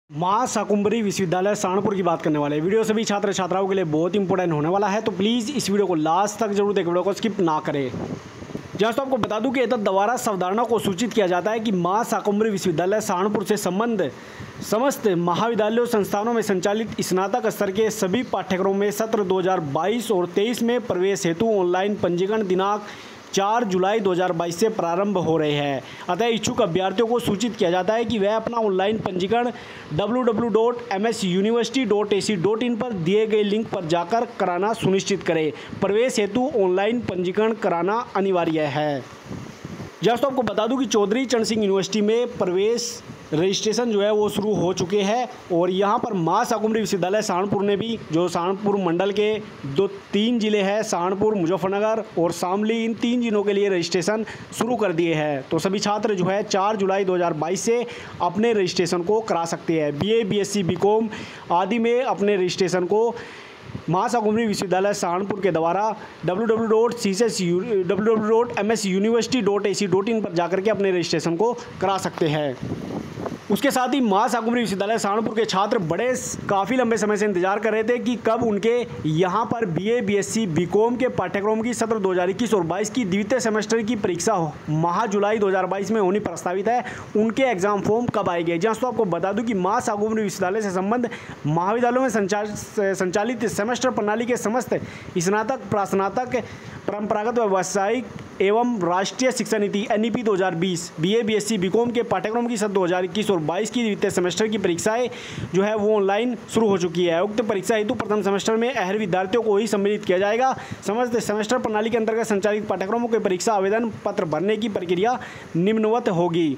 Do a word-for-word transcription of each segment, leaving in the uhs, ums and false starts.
मां शाकुंभरी विश्वविद्यालय सहारनपुर की बात करने वाले वीडियो सभी छात्र छात्राओं के लिए बहुत इंपॉर्टेंट होने वाला है, तो प्लीज़ इस वीडियो को लास्ट तक जरूर देखें, वीडियो को स्किप ना करें। जस्ट आपको बता दूं कि एतद द्वारा सावधारणा को सूचित किया जाता है कि मां शाकुंभरी विश्वविद्यालय सहारनपुर से संबंध समस्त महाविद्यालयों संस्थानों में संचालित स्नातक स्तर के सभी पाठ्यक्रमों में सत्र दो हज़ार बाईस और तेईस में प्रवेश हेतु ऑनलाइन पंजीकरण दिनांक चार जुलाई दो हज़ार बाईस से प्रारंभ हो रहे हैं। अतः इच्छुक अभ्यर्थियों को सूचित किया जाता है कि वह अपना ऑनलाइन पंजीकरण W W W dot M S university dot A C dot in पर दिए गए लिंक पर जाकर कराना सुनिश्चित करें। प्रवेश हेतु ऑनलाइन पंजीकरण कराना अनिवार्य है। जस्ट आपको बता दूं कि चौधरी चरण सिंह यूनिवर्सिटी में प्रवेश रजिस्ट्रेशन जो है वो शुरू हो चुके हैं और यहाँ पर मां शाकुंभरी विश्वविद्यालय सहारनपुर ने भी, जो सहारनपुर मंडल के दो तीन ज़िले हैं, सहारनपुर, मुजफ्फरनगर और शामली, इन तीन जिलों के लिए रजिस्ट्रेशन शुरू कर दिए हैं। तो सभी छात्र जो है चार जुलाई दो हज़ार बाईस से अपने रजिस्ट्रेशन को करा सकते हैं। बीए, बीएससी, बीकॉम आदि में अपने रजिस्ट्रेशन को मां शाकुंभरी विश्वविद्यालय सहारनपुर के द्वारा W W W dot C S W W W dot M S university dot A C dot in पर जाकर के अपने रजिस्ट्रेशन को करा सकते हैं। उसके साथ ही मां शाकुंभरी विश्वविद्यालय सहारनपुर के छात्र बड़े काफ़ी लंबे समय से इंतजार कर रहे थे कि कब उनके यहाँ पर बीए, बीएससी, बीकॉम के पाठ्यक्रम की सत्र दो हज़ार इक्कीस और बाईस की द्वितीय सेमेस्टर की परीक्षा हो माह जुलाई दो हज़ार बाईस में होनी प्रस्तावित है। उनके एग्जाम फॉर्म कब आएंगे। जहाँ तो आपको बता दूं कि मां शाकुंभरी विश्वविद्यालय से संबंध महाविद्यालयों में संचालित सेमेस्टर प्रणाली के समस्त स्नातक, प्रास्नातक, परंपरागत व्यावसायिक एवं राष्ट्रीय शिक्षा नीति एन ई पी दो हज़ार बीस, बीए, बीएससी, बीकॉम के पाठ्यक्रम की सत्र दो हज़ार इक्कीस और बाईस की द्वितीय सेमेस्टर की परीक्षाएं जो है वो ऑनलाइन शुरू हो चुकी है। उक्त परीक्षा हेतु प्रथम सेमेस्टर में अहर विद्यार्थियों को ही सम्मिलित किया जाएगा। समस्त सेमेस्टर प्रणाली के अंतर्गत संचालित पाठ्यक्रमों के परीक्षा आवेदन पत्र भरने की प्रक्रिया निम्नवत होगी।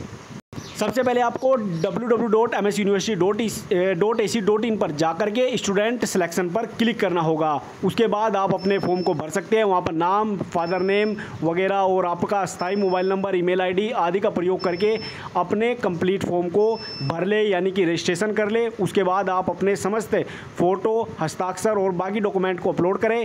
सबसे पहले आपको W W W dot M S university dot A C dot in पर जाकर के स्टूडेंट सिलेक्शन पर क्लिक करना होगा। उसके बाद आप अपने फॉर्म को भर सकते हैं। वहाँ पर नाम, फादर नेम वगैरह और आपका स्थायी मोबाइल नंबर, ईमेल आईडी आदि का प्रयोग करके अपने कंप्लीट फॉर्म को भर ले, यानी कि रजिस्ट्रेशन कर ले। उसके बाद आप अपने समस्त फ़ोटो, हस्ताक्षर और बाकी डॉक्यूमेंट को अपलोड करें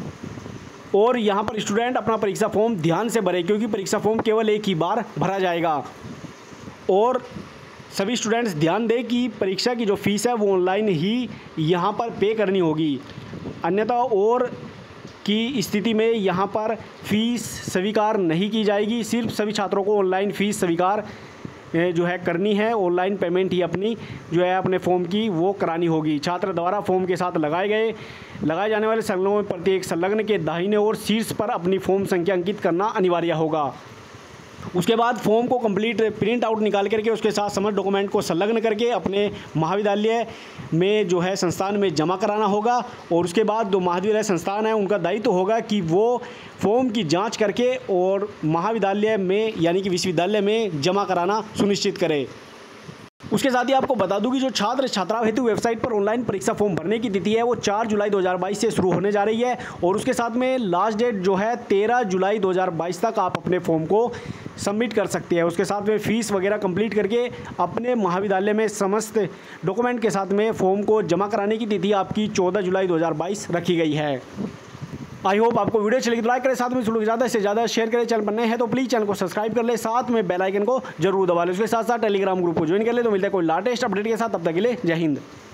और यहाँ पर स्टूडेंट अपना परीक्षा फॉर्म ध्यान से भरे, क्योंकि परीक्षा फॉर्म केवल एक ही बार भरा जाएगा। और सभी स्टूडेंट्स ध्यान दें कि परीक्षा की जो फीस है वो ऑनलाइन ही यहाँ पर पे करनी होगी, अन्यथा और की स्थिति में यहाँ पर फीस स्वीकार नहीं की जाएगी। सिर्फ सभी छात्रों को ऑनलाइन फीस स्वीकार जो है करनी है। ऑनलाइन पेमेंट ही अपनी जो है अपने फॉर्म की वो करानी होगी। छात्र द्वारा फॉर्म के साथ लगाए गए लगाए जाने वाले संलग्नों में प्रत्येक संलग्न के दाहिने और शीर्ष पर अपनी फॉर्म संख्या अंकित करना अनिवार्य होगा। उसके बाद फॉर्म को कंप्लीट प्रिंट आउट निकाल करके उसके साथ समस्त डॉक्यूमेंट को संलग्न करके अपने महाविद्यालय में जो है संस्थान में जमा कराना होगा। और उसके बाद जो महाविद्यालय संस्थान है उनका दायित्व तो होगा कि वो फॉर्म की जांच करके और महाविद्यालय में यानी कि विश्वविद्यालय में जमा कराना सुनिश्चित करें। उसके साथ ही आपको बता दूं कि जो छात्र छात्राओं हेतु वेबसाइट पर ऑनलाइन परीक्षा फॉर्म भरने की तिथि है वो चार जुलाई दो हज़ार बाईस से शुरू होने जा रही है और उसके साथ में लास्ट डेट जो है तेरह जुलाई दो हज़ार बाईस तक आप अपने फॉर्म को सबमिट कर सकते हैं। उसके साथ में फ़ीस वगैरह कंप्लीट करके अपने महाविद्यालय में समस्त डॉक्यूमेंट के साथ में फॉर्म को जमा कराने की तिथि आपकी चौदह जुलाई दो हज़ार बाईस रखी गई है। आई होप आपको वीडियो अच्छी लगी तो लाइक करें, साथ में वीडियो ज़्यादा से ज़्यादा शेयर करें। चैनल पर नए हैं तो प्लीज़ चैनल को सब्सक्राइब कर ले, साथ में बेल आइकन को जरूर दबा लें। उसके साथ साथ टेलीग्राम ग्रुप को ज्वाइन कर ले। तो मिलते हैं कोई लेटेस्ट अपडेट के साथ, तब तक के लिए जय हिंद।